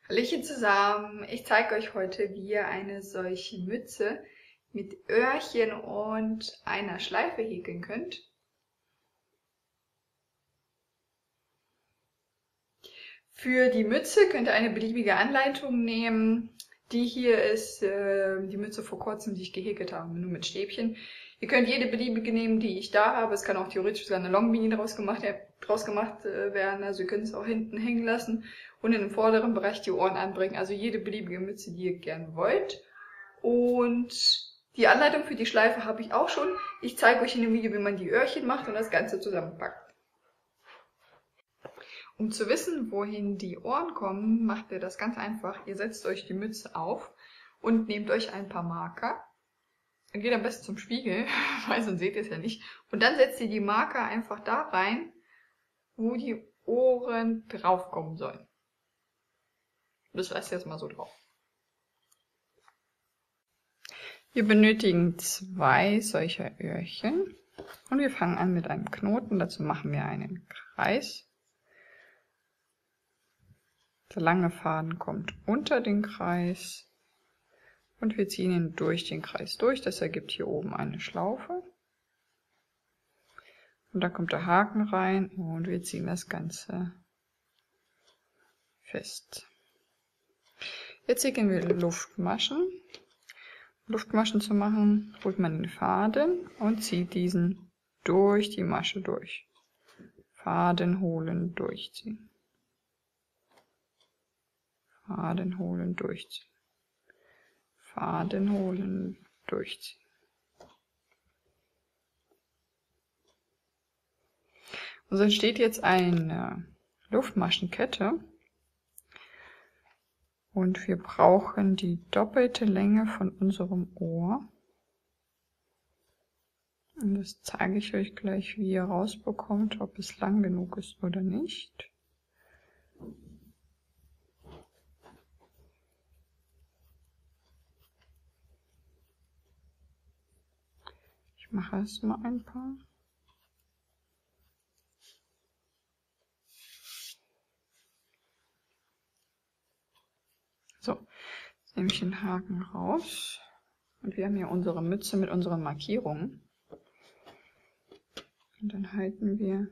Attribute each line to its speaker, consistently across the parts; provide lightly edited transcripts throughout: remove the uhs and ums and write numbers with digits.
Speaker 1: Hallöchen zusammen, ich zeige euch heute, wie ihr eine solche Mütze mit Öhrchen und einer Schleife häkeln könnt. Für die Mütze könnt ihr eine beliebige Anleitung nehmen. Die hier ist die Mütze vor kurzem, die ich gehäkelt habe, nur mit Stäbchen. Ihr könnt jede beliebige nehmen, die ich da habe. Es kann auch theoretisch sogar eine Longbeanie draus gemacht werden. Also ihr könnt es auch hinten hängen lassen und in dem vorderen Bereich die Ohren anbringen. Also jede beliebige Mütze, die ihr gern wollt. Und die Anleitung für die Schleife habe ich auch schon. Ich zeige euch in dem Video, wie man die Öhrchen macht und das Ganze zusammenpackt. Um zu wissen, wohin die Ohren kommen, macht ihr das ganz einfach. Ihr setzt euch die Mütze auf und nehmt euch ein paar Marker. Dann geht am besten zum Spiegel, weil sonst seht ihr es ja nicht. Und dann setzt ihr die Marker einfach da rein, wo die Ohren draufkommen sollen. Das lasst ihr jetzt mal so drauf. Wir benötigen 2 solcher Öhrchen. Und wir fangen an mit einem Knoten. Dazu machen wir einen Kreis. Der lange Faden kommt unter den Kreis und wir ziehen ihn durch den Kreis durch. Das ergibt hier oben eine Schlaufe. Und dann kommt der Haken rein und wir ziehen das Ganze fest. Jetzt häkeln wir Luftmaschen. Um Luftmaschen zu machen, holt man den Faden und zieht diesen durch die Masche durch. Faden holen, durchziehen. Faden holen, durchziehen. Faden holen, durchziehen. Und so entsteht jetzt eine Luftmaschenkette. Und wir brauchen die doppelte Länge von unserem Ohr. Und das zeige ich euch gleich, wie ihr rausbekommt, ob es lang genug ist oder nicht. Ich mache erst mal ein paar. So, jetzt nehme ich den Haken raus. Und wir haben hier unsere Mütze mit unseren Markierungen. Und dann halten wir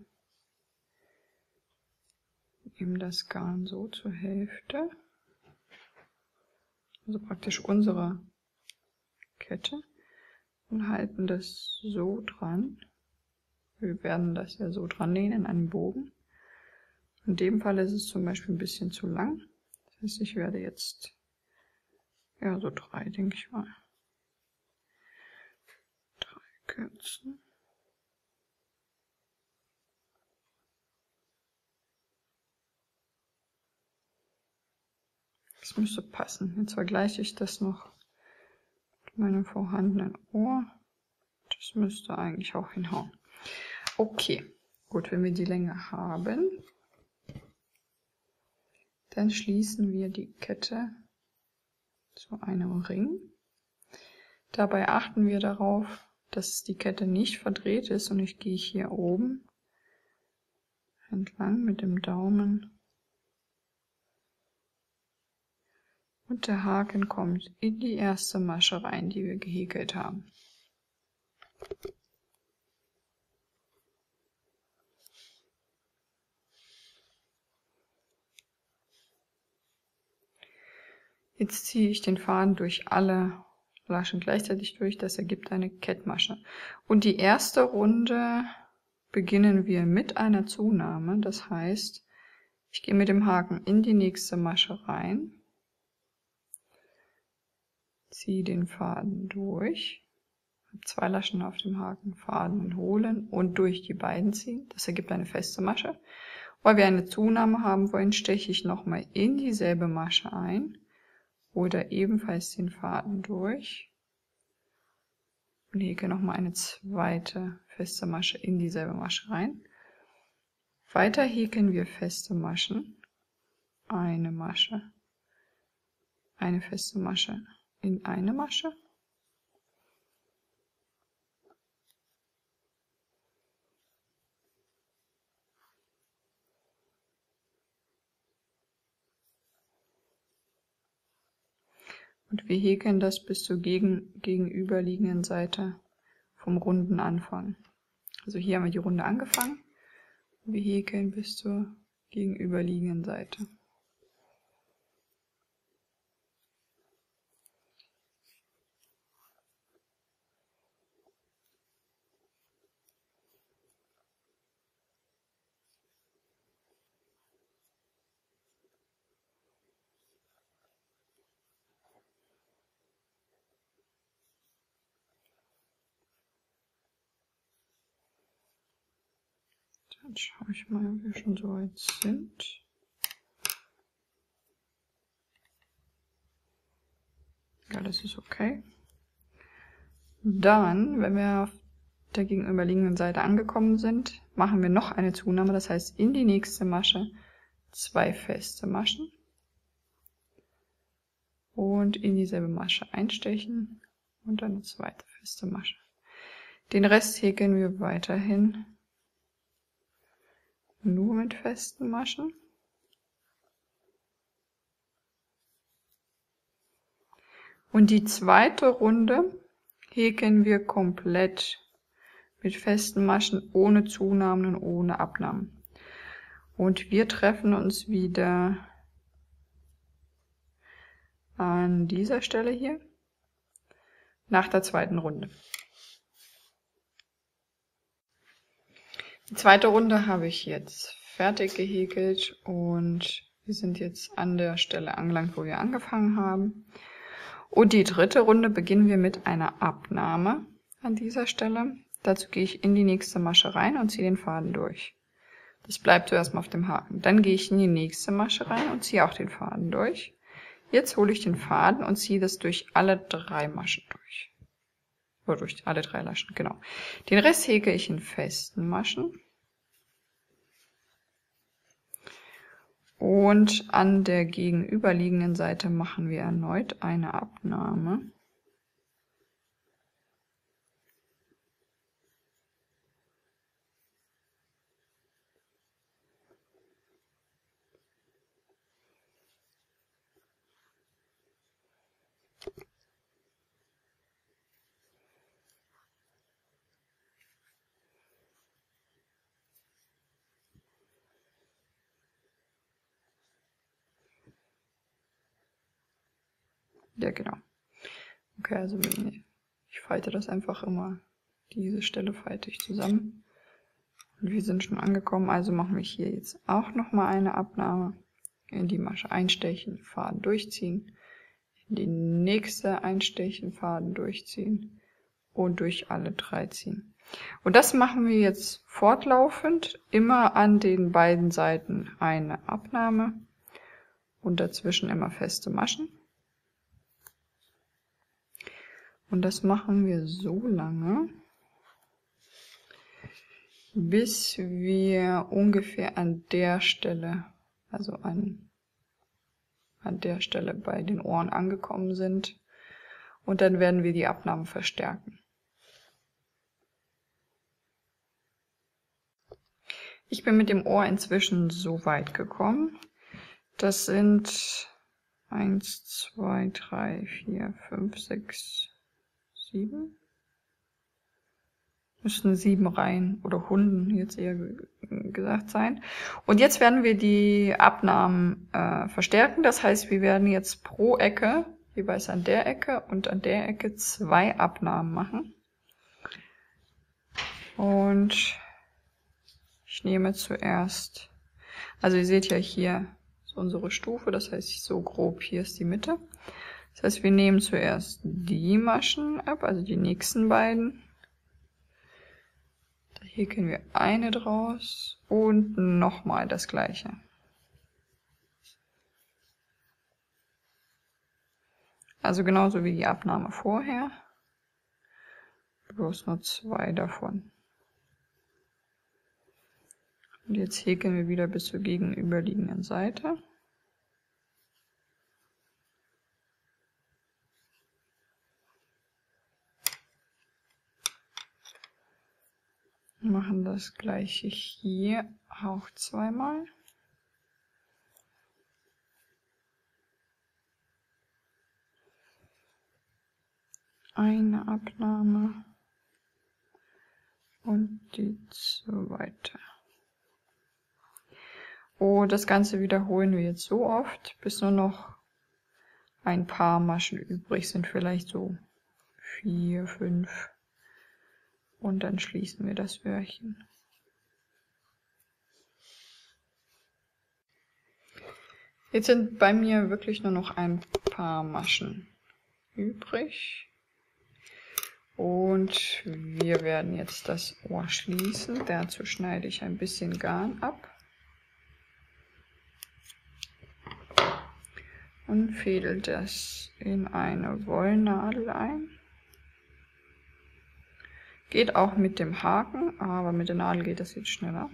Speaker 1: eben das Garn so zur Hälfte. Also praktisch unsere Kette. Und halten das so dran. Wir werden das ja so dran nähen an einen Bogen. In dem Fall ist es zum Beispiel ein bisschen zu lang. Das heißt, ich werde jetzt, ja, so 3, denke ich mal. 3 kürzen. Das müsste passen. Jetzt vergleiche ich das noch mit meinem vorhandenen Ohr. Das müsste eigentlich auch hinhauen. Okay, gut, wenn wir die Länge haben, dann schließen wir die Kette zu einem Ring. Dabei achten wir darauf, dass die Kette nicht verdreht ist und ich gehe hier oben entlang mit dem Daumen und der Haken kommt in die erste Masche rein, die wir gehäkelt haben. Jetzt ziehe ich den Faden durch alle Laschen gleichzeitig durch, das ergibt eine Kettmasche. Und die erste Runde beginnen wir mit einer Zunahme, das heißt, ich gehe mit dem Haken in die nächste Masche rein, ziehe den Faden durch, habe 2 Laschen auf dem Haken, Faden holen und durch die beiden ziehen, das ergibt eine feste Masche. Weil wir eine Zunahme haben wollen, steche ich nochmal in dieselbe Masche ein, hole ebenfalls den Faden durch und häke nochmal eine zweite feste Masche in dieselbe Masche rein. Weiter häkeln wir feste Maschen, eine Masche, eine feste Masche in eine Masche, Und wir häkeln das bis zur gegenüberliegenden Seite vom runden Anfang. Also hier haben wir die Runde angefangen. Wir häkeln bis zur gegenüberliegenden Seite. Dann schaue ich mal, ob wir schon so weit sind. Ja, das ist okay. Dann, wenn wir auf der gegenüberliegenden Seite angekommen sind, machen wir noch eine Zunahme. Das heißt, in die nächste Masche 2 feste Maschen. Und in dieselbe Masche einstechen und dann eine zweite feste Masche. Den Rest häkeln wir weiterhin nur mit festen Maschen. Und die zweite Runde häkeln wir komplett mit festen Maschen, ohne Zunahmen und ohne Abnahmen. Und wir treffen uns wieder an dieser Stelle hier nach der zweiten Runde. Die zweite Runde habe ich jetzt fertig gehäkelt und wir sind jetzt an der Stelle angelangt, wo wir angefangen haben. Und die dritte Runde beginnen wir mit einer Abnahme an dieser Stelle. Dazu gehe ich in die nächste Masche rein und ziehe den Faden durch. Das bleibt zuerst mal auf dem Haken. Dann gehe ich in die nächste Masche rein und ziehe auch den Faden durch. Jetzt hole ich den Faden und ziehe das durch alle 3 Maschen durch. Oder durch alle 3 Laschen, genau. Den Rest häkle ich in festen Maschen. Und an der gegenüberliegenden Seite machen wir erneut eine Abnahme. Ja, genau. Okay, also ich falte das einfach immer, diese Stelle falte ich zusammen. Und wir sind schon angekommen, also machen wir hier jetzt auch nochmal eine Abnahme. In die Masche einstechen, Faden durchziehen. In die nächste einstechen, Faden durchziehen. Und durch alle 3 ziehen. Und das machen wir jetzt fortlaufend, immer an den beiden Seiten eine Abnahme und dazwischen immer feste Maschen. Und das machen wir so lange, bis wir ungefähr an der Stelle, also an der Stelle bei den Ohren angekommen sind. Und dann werden wir die Abnahmen verstärken. Ich bin mit dem Ohr inzwischen so weit gekommen. Das sind 1, 2, 3, 4, 5, 6, 7. Müssten 7 Reihen oder Hunden jetzt eher gesagt sein. Und jetzt werden wir die Abnahmen verstärken. Das heißt, wir werden jetzt pro Ecke, jeweils an der Ecke und an der Ecke 2 Abnahmen machen. Und ich nehme zuerst, also ihr seht ja hier ist unsere Stufe, das heißt so grob hier ist die Mitte. Das heißt, wir nehmen zuerst die Maschen ab, also die nächsten beiden. Da häkeln wir eine draus und nochmal das gleiche. Also genauso wie die Abnahme vorher, bloß nur 2 davon. Und jetzt häkeln wir wieder bis zur gegenüberliegenden Seite. Machen das gleiche hier auch 2-mal. eine Abnahme und die zweite. Und das Ganze wiederholen wir jetzt so oft, bis nur noch ein paar Maschen übrig sind, vielleicht so 4, 5. Und dann schließen wir das Öhrchen. Jetzt sind bei mir wirklich nur noch ein paar Maschen übrig. Und wir werden jetzt das Ohr schließen. Dazu schneide ich ein bisschen Garn ab. Und fädel das in eine Wollnadel ein. Geht auch mit dem Haken, aber mit der Nadel geht das jetzt schneller.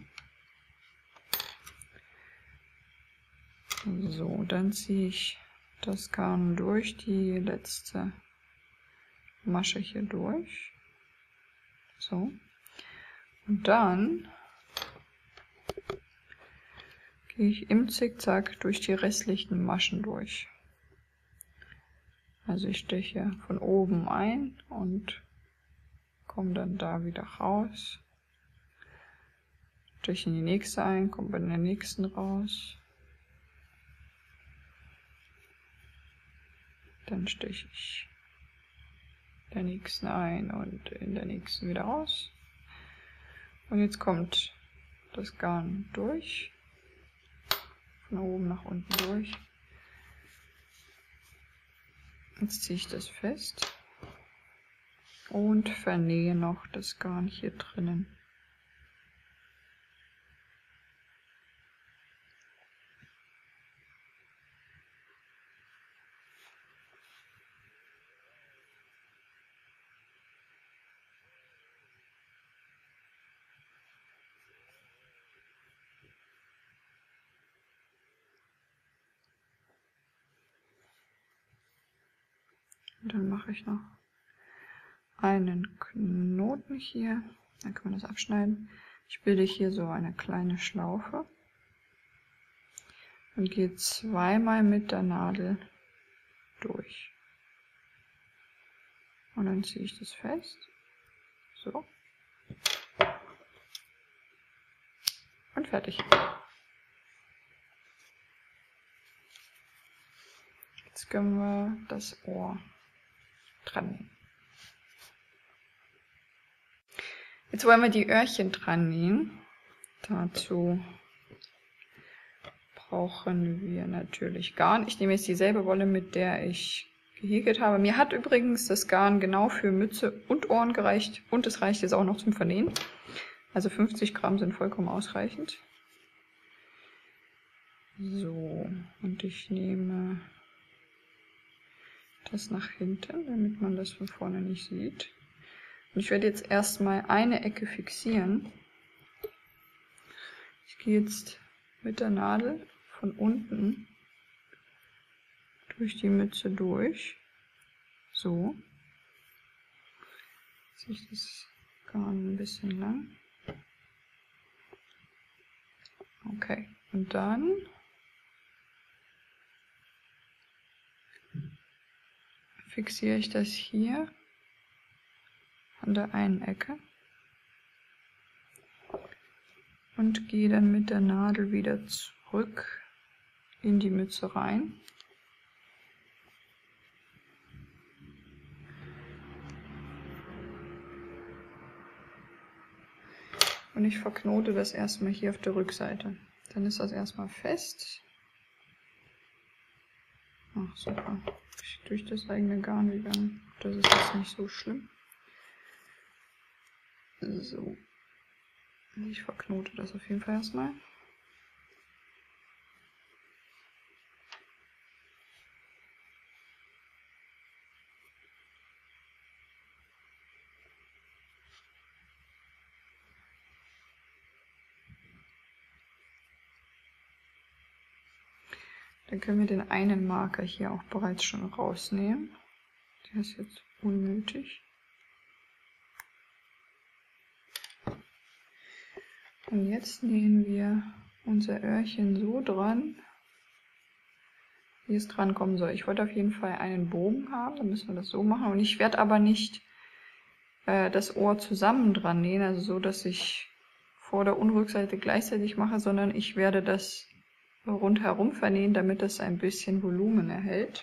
Speaker 1: So, dann ziehe ich das Garn durch die letzte Masche hier durch. So. Und dann gehe ich im Zickzack durch die restlichen Maschen durch. Also ich steche von oben ein und komme dann da wieder raus. Steche in die nächste ein, komme bei der nächsten raus. Dann steche ich der nächsten ein und in der nächsten wieder raus. Und jetzt kommt das Garn durch. Von oben nach unten durch. Jetzt ziehe ich das fest und vernähe noch das Garn hier drinnen. Und dann mache ich noch einen Knoten hier, dann kann man das abschneiden. Ich bilde hier so eine kleine Schlaufe und gehe zweimal mit der Nadel durch. Und dann ziehe ich das fest. So. Und fertig. Jetzt können wir das Ohr dran nähen. Jetzt wollen wir die Öhrchen dran nähen. Dazu brauchen wir natürlich Garn. Ich nehme jetzt dieselbe Wolle, mit der ich gehäkelt habe. Mir hat übrigens das Garn genau für Mütze und Ohren gereicht und es reicht jetzt auch noch zum Vernähen. Also 50 Gramm sind vollkommen ausreichend. So, und ich nehme das nach hinten, damit man das von vorne nicht sieht. Und ich werde jetzt erstmal eine Ecke fixieren. Ich gehe jetzt mit der Nadel von unten durch die Mütze durch. So. Jetzt ziehe ich das Garn ein bisschen lang. Okay, und dann fixiere ich das hier an der einen Ecke und gehe dann mit der Nadel wieder zurück in die Mütze rein. Und ich verknote das erstmal hier auf der Rückseite. Dann ist das erstmal fest. Ach super, ich bin durch das eigene Garn gegangen. Das ist jetzt nicht so schlimm. So. Ich verknote das auf jeden Fall erstmal. Dann können wir den einen Marker hier auch bereits schon rausnehmen. Der ist jetzt unnötig. Und jetzt nähen wir unser Öhrchen so dran, wie es dran kommen soll. Ich wollte auf jeden Fall einen Bogen haben, dann müssen wir das so machen. Und ich werde aber nicht das Ohr zusammen dran nähen, also so, dass ich Vorder- und Rückseite gleichzeitig mache, sondern ich werde das rundherum vernähen, damit es ein bisschen Volumen erhält.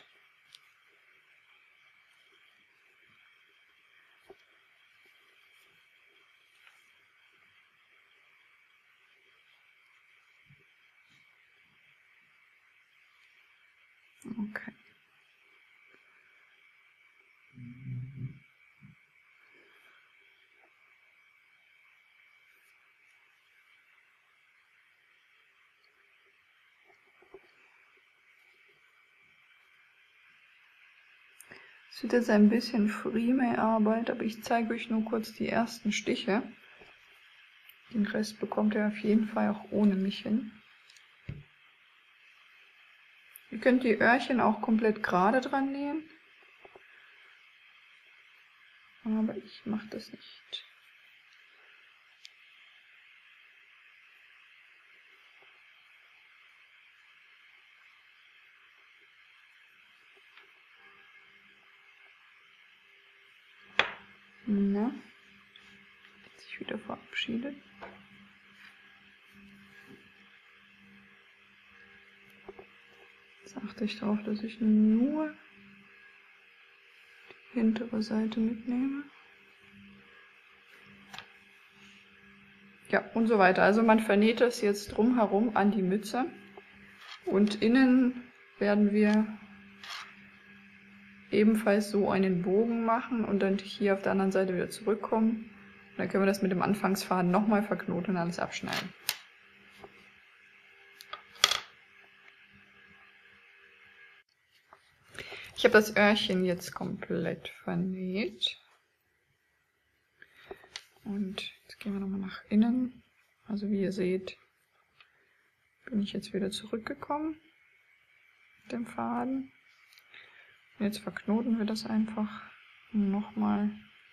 Speaker 1: Okay. Es wird jetzt ein bisschen Freemade-Arbeit, aber ich zeige euch nur kurz die ersten Stiche. Den Rest bekommt ihr auf jeden Fall auch ohne mich hin. Ihr könnt die Öhrchen auch komplett gerade dran nähen. Aber ich mache das nicht. Na, hat sich wieder verabschiedet. Jetzt achte ich darauf, dass ich nur die hintere Seite mitnehme. Ja, und so weiter. Also man vernäht das jetzt drumherum an die Mütze. Und innen werden wir ebenfalls so einen Bogen machen und dann hier auf der anderen Seite wieder zurückkommen. Und dann können wir das mit dem Anfangsfaden nochmal verknoten und alles abschneiden. Ich habe das Öhrchen jetzt komplett vernäht. Und jetzt gehen wir nochmal nach innen. Also wie ihr seht, bin ich jetzt wieder zurückgekommen mit dem Faden. Und jetzt verknoten wir das einfach nochmal.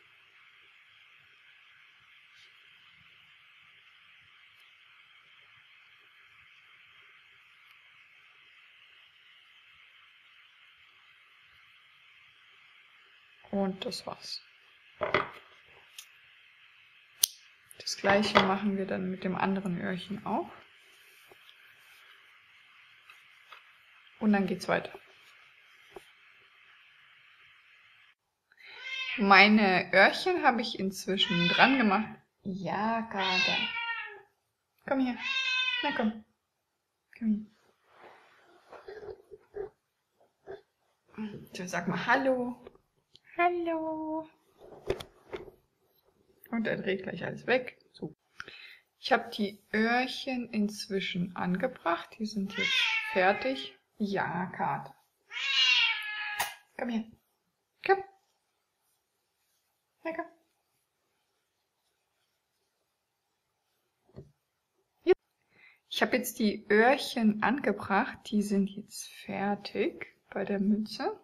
Speaker 1: Und das war's. Das gleiche machen wir dann mit dem anderen Öhrchen auch. Und dann geht's weiter. Meine Öhrchen habe ich inzwischen dran gemacht. Ja, Kater. Komm her. Na komm. Komm hier. So, sag mal Hallo. Hallo. Und er dreht gleich alles weg. So. Ich habe die Öhrchen inzwischen angebracht. Die sind jetzt fertig. Ja, Kater. Komm her. Komm. Na komm. Ich habe jetzt die Öhrchen angebracht. Die sind jetzt fertig bei der Mütze.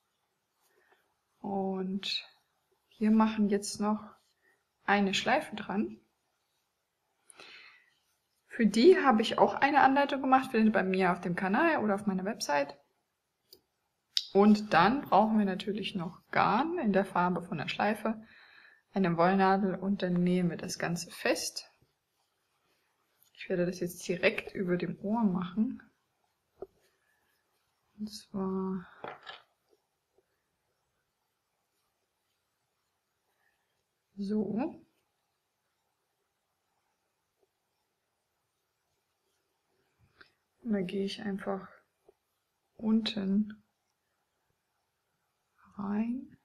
Speaker 1: Und wir machen jetzt noch eine Schleife dran. Für die habe ich auch eine Anleitung gemacht, findet ihr bei mir auf dem Kanal oder auf meiner Website. Und dann brauchen wir natürlich noch Garn in der Farbe von der Schleife, eine Wollnadel und dann nähen wir das Ganze fest. Ich werde das jetzt direkt über dem Ohr machen. Und zwar so. Und dann gehe ich einfach unten rein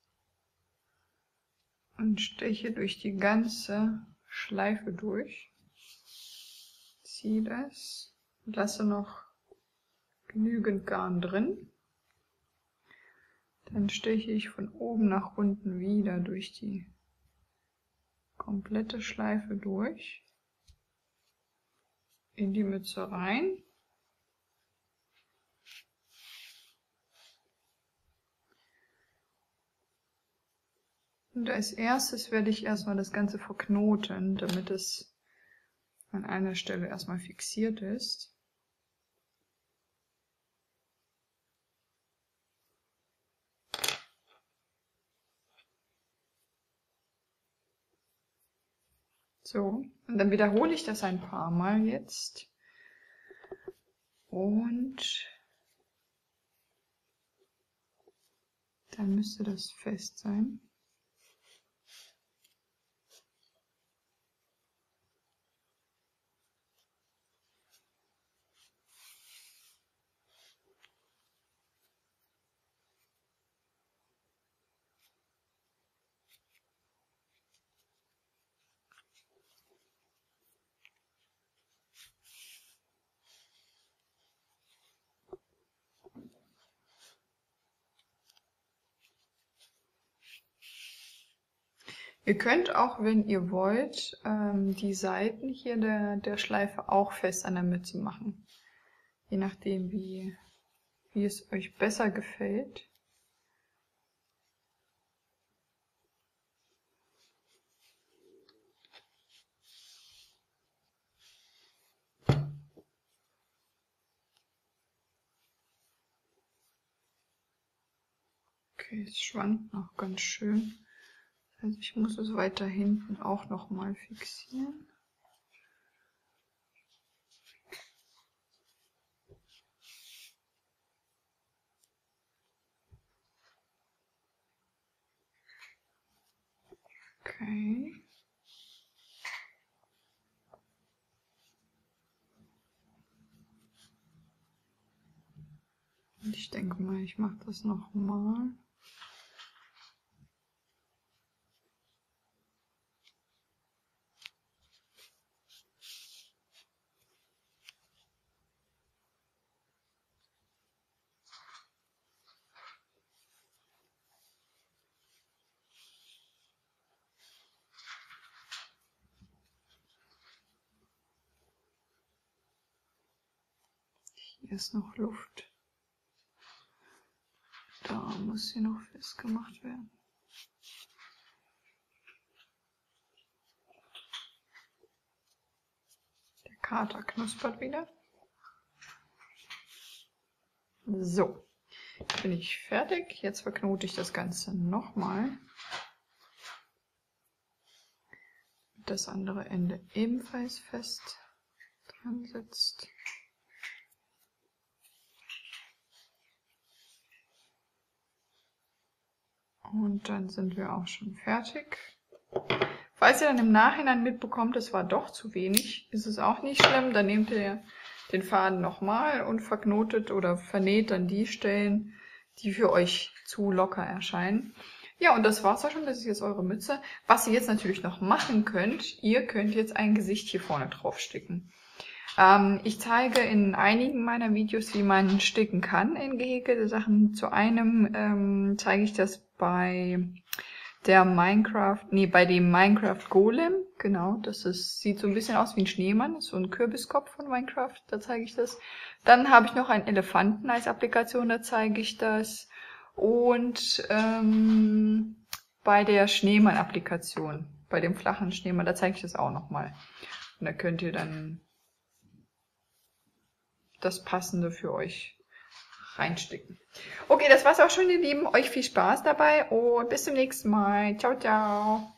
Speaker 1: und steche durch die ganze Schleife durch. Ziehe das, lasse noch genügend Garn drin. Dann steche ich von oben nach unten wieder durch die komplette Schleife durch, in die Mütze rein. Und als erstes werde ich erstmal das Ganze verknoten, damit es an einer Stelle erstmal fixiert ist. So, und dann wiederhole ich das ein paar Mal jetzt. Und dann müsste das fest sein. Ihr könnt auch, wenn ihr wollt, die Seiten hier der Schleife auch fest an der Mütze machen. Je nachdem, wie es euch besser gefällt. Okay, es schwankt noch ganz schön. Also ich muss es weiter hinten auch nochmal fixieren. Okay. Und ich denke mal, ich mache das nochmal. Hier ist noch Luft. Da muss sie noch festgemacht werden. Der Kater knuspert wieder. So, jetzt bin ich fertig. Jetzt verknote ich das Ganze nochmal. Das andere Ende ebenfalls fest dran sitzt. Und dann sind wir auch schon fertig. Falls ihr dann im Nachhinein mitbekommt, es war doch zu wenig, ist es auch nicht schlimm. Dann nehmt ihr den Faden nochmal und verknotet oder vernäht dann die Stellen, die für euch zu locker erscheinen. Ja, und das war's auch schon. Das ist jetzt eure Mütze. Was ihr jetzt natürlich noch machen könnt, ihr könnt jetzt ein Gesicht hier vorne drauf sticken. Ich zeige in einigen meiner Videos, wie man sticken kann in gehäkelte Sachen. Zu einem zeige ich das bei dem Minecraft Golem. Genau, sieht so ein bisschen aus wie ein Schneemann, das ist so ein Kürbiskopf von Minecraft, da zeige ich das. Dann habe ich noch einen Elefanten als Applikation, da zeige ich das. Und bei der Schneemann-Applikation, bei dem flachen Schneemann, da zeige ich das auch nochmal. Und da könnt ihr dann das Passende für euch reinsticken. Okay, das war's auch schon, ihr Lieben. Euch viel Spaß dabei und bis zum nächsten Mal. Ciao, ciao.